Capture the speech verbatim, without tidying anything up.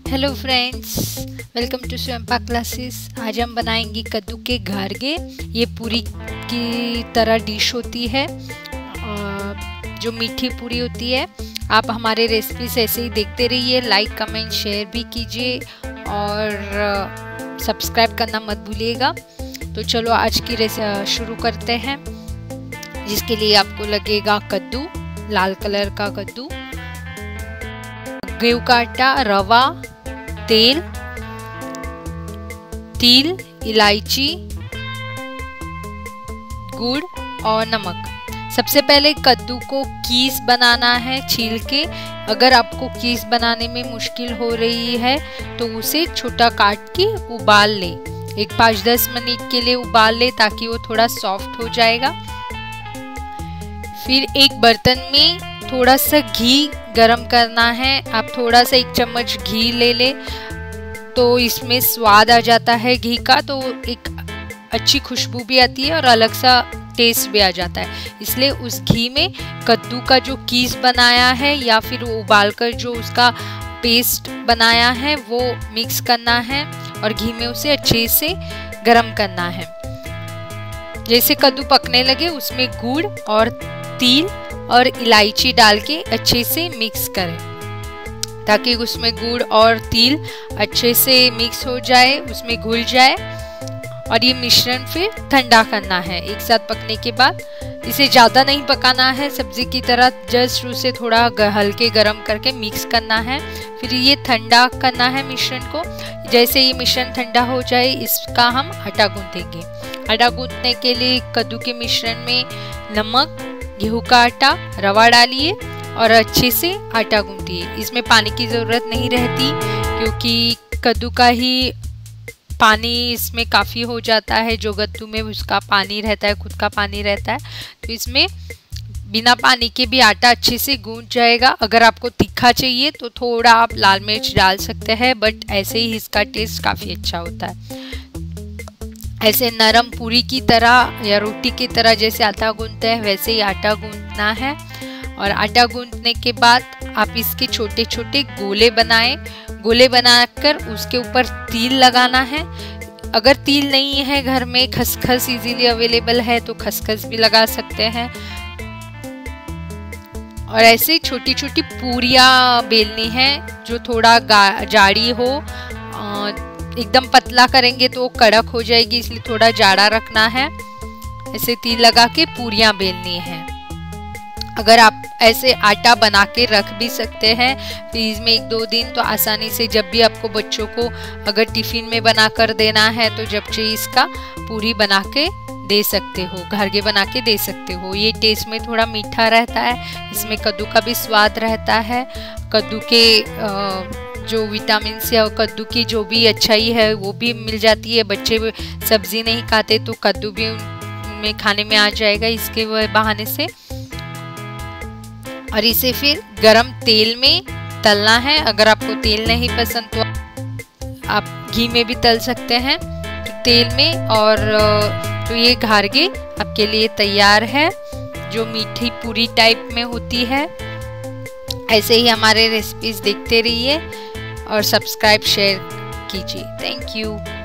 Hello friends, welcome to Swayampak classes. आज हम बनाएंगे कद्दू के घारगे। ये पूरी की तरह डिश होती है, जो मीठी पूरी होती है। आप हमारे रेसिपीज ऐसे ही देखते रहिए, लाइक कमेंट शेयर भी कीजिए और सब्सक्राइब करना मत भूलिएगा। तो चलो आज की रेसिपी शुरू करते हैं। जिसके लिए आपको लगेगा कद्दू, लाल कलर का कद्दू, गेहूं का आटा, रवा, तेल, तिल, इलायची, गुड़ और नमक। सबसे पहले कद्दू को कीस बनाना है छील के। अगर आपको कीस बनाने में मुश्किल हो रही है तो उसे छोटा काट के उबाल ले। एक पाँच दस मिनट के लिए उबाल ले ताकि वो थोड़ा सॉफ्ट हो जाएगा। फिर एक बर्तन में थोड़ा सा घी गरम करना है। आप थोड़ा सा एक चम्मच घी ले ले तो इसमें स्वाद आ जाता है घी का, तो एक अच्छी खुशबू भी आती है और अलग सा टेस्ट भी आ जाता है। इसलिए उस घी में कद्दू का जो कीस बनाया है या फिर उबाल कर जो उसका पेस्ट बनाया है वो मिक्स करना है और घी में उसे अच्छे से गरम करना है। जैसे कद्दू पकने लगे उसमें गुड़ और तिल और इलायची डाल के अच्छे से मिक्स करें ताकि उसमें गुड़ और तिल अच्छे से मिक्स हो जाए, उसमें घुल जाए। और ये मिश्रण फिर ठंडा करना है एक साथ पकने के बाद। इसे ज़्यादा नहीं पकाना है, सब्जी की तरह जस्ट उसे थोड़ा हल्के गरम करके मिक्स करना है। फिर ये ठंडा करना है मिश्रण को। जैसे ये मिश्रण ठंडा हो जाए इसका हम आटा गूंथेंगे। आटा गूंथने के लिए कद्दू के मिश्रण में नमक, गेहूं का आटा, रवा डालिए और अच्छे से आटा गूंथिए। इसमें पानी की ज़रूरत नहीं रहती क्योंकि कद्दू का ही पानी इसमें काफ़ी हो जाता है। जो कद्दू में उसका पानी रहता है, खुद का पानी रहता है, तो इसमें बिना पानी के भी आटा अच्छे से गूंथ जाएगा। अगर आपको तीखा चाहिए तो थोड़ा आप लाल मिर्च डाल सकते हैं, बट ऐसे ही इसका टेस्ट काफ़ी अच्छा होता है। ऐसे नरम पूरी की तरह या रोटी की तरह जैसे आटा गूंथते हैं वैसे ही आटा गूंथना है। और आटा गूंथने के बाद आप इसके छोटे छोटे गोले बनाएं। गोले बनाकर उसके ऊपर तिल लगाना है। अगर तिल नहीं है घर में, खसखस इजीली अवेलेबल है तो खसखस भी लगा सकते हैं। और ऐसे छोटी छोटी पूरियां बेलनी है जो थोड़ा जाड़ी हो। एकदम पतला करेंगे तो कड़क हो जाएगी, इसलिए थोड़ा जाड़ा रखना है। ऐसे तिल लगा के पूरियां बेलनी है। अगर आप ऐसे आटा बना के रख भी सकते हैं फ्रीज में एक दो दिन, तो आसानी से जब भी आपको बच्चों को अगर टिफिन में बना कर देना है तो जब चाहिए इसका पूरी बना के दे सकते हो, घारगे बना के दे सकते हो। ये टेस्ट में थोड़ा मीठा रहता है, इसमें कद्दू का भी स्वाद रहता है। कद्दू के आ, जो विटामिन या कद्दू की जो भी अच्छाई है वो भी मिल जाती है। बच्चे सब्जी नहीं खाते तो कद्दू भी उनमें खाने में आ जाएगा इसके बहाने से। और इसे फिर गरम तेल में तलना है। अगर आपको तेल नहीं पसंद तो आप घी में भी तल सकते हैं, तो तेल में। और तो ये घारगे आपके लिए तैयार है जो मीठी पूरी टाइप में होती है। ऐसे ही हमारे रेसिपीज देखते रहिए और सब्सक्राइब शेयर कीजिए। Thank you.